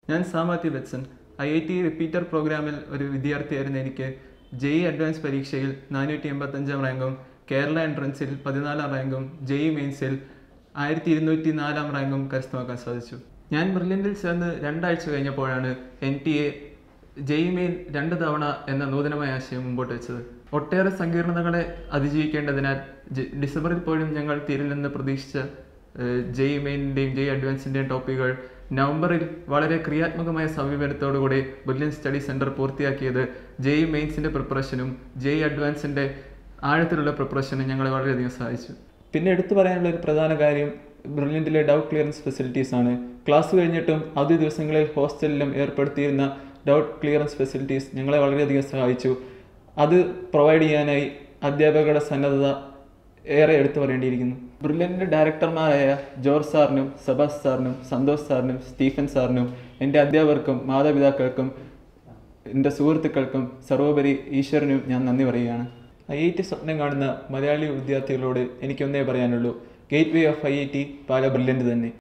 ഞാൻ Sam Mathew Betson. IIT repeater പ്രോഗ്രാമിൽ ഒരു വിദ്യാർത്ഥിയായിരുന്ന എനിക്ക് JEE അഡ്വാൻസ് പരീക്ഷയിൽ 485 റാങ്കും കേരള എൻട്രൻസിൽ 14 റാങ്കും JEE മെയിൻസിൽ 1204 റാങ്കും കരസ്ഥമാക്കാൻ സാധിച്ചു. ഞാൻ ബ്രില്യൻറ്റിൽ ചേർന്ന് 2 ആഴ്ച കഴിഞ്ഞപ്പോഴാണ് NTA JEE മെയിൻ 2 തവണ എന്ന നൂതനമായ ആശയം മുമ്പോട്ട് വെച്ചത്. ഒട്ടേറെ സങ്കീർണതകളെ അതിജീവിക്കേണ്ടതിനാൽ ഡിസംബറിൽ പോലും ഞങ്ങൾ തീരില്ലെന്ന് പ്രതീക്ഷിച്ച JEE മെയിനിൻ്റെയും JEE അഡ്വാൻസിൻ്റെയും ടോപ്പിക്കുകൾ നവംബറിൽ വളരെ ക്രിയാത്മകമായ സമീപനത്തോടുകൂടി ബ്രില്യൻ സ്റ്റഡി സെൻറ്റർ പൂർത്തിയാക്കിയത് JEE മെയിൻസിൻ്റെ പ്രിപ്പറേഷനും JEE അഡ്വാൻസിൻ്റെ ആഴത്തിലുള്ള പ്രിപ്പറേഷനും ഞങ്ങളെ വളരെയധികം സഹായിച്ചു. പിന്നെ എടുത്തു പറയാനുള്ള ഒരു പ്രധാന കാര്യം ബ്രില്യൻറ്റിലെ ഡൗട്ട് ക്ലിയറൻസ് ഫെസിലിറ്റീസ് ആണ്. ക്ലാസ് കഴിഞ്ഞിട്ടും അവധി ദിവസങ്ങളിൽ ഹോസ്റ്റലിലും ഏർപ്പെടുത്തിയിരുന്ന ഡൗട്ട് ക്ലിയറൻസ് ഫെസിലിറ്റീസ് ഞങ്ങളെ വളരെയധികം സഹായിച്ചു. അത് പ്രൊവൈഡ് ചെയ്യാനായി അധ്യാപകരുടെ സന്നദ്ധത ഏറെ എടുത്തു പറയേണ്ടിയിരിക്കുന്നു. ബ്രില്യൻറ്റിൻ്റെ ഡയറക്ടർമാരായ ജോർജ് സാറിനും സബാസ് സാറിനും സന്തോഷ് സാറിനും സ്റ്റീഫൻ സാറിനും എൻ്റെ അധ്യാപകർക്കും മാതാപിതാക്കൾക്കും എൻ്റെ സുഹൃത്തുക്കൾക്കും സർവോപരി ഈശ്വരനും ഞാൻ നന്ദി പറയുകയാണ്. IIT സ്വപ്നം കാണുന്ന മലയാളി വിദ്യാർത്ഥികളോട് എനിക്കൊന്നേ പറയാനുള്ളൂ, gateway of IIT Pala brilliant തന്നെ.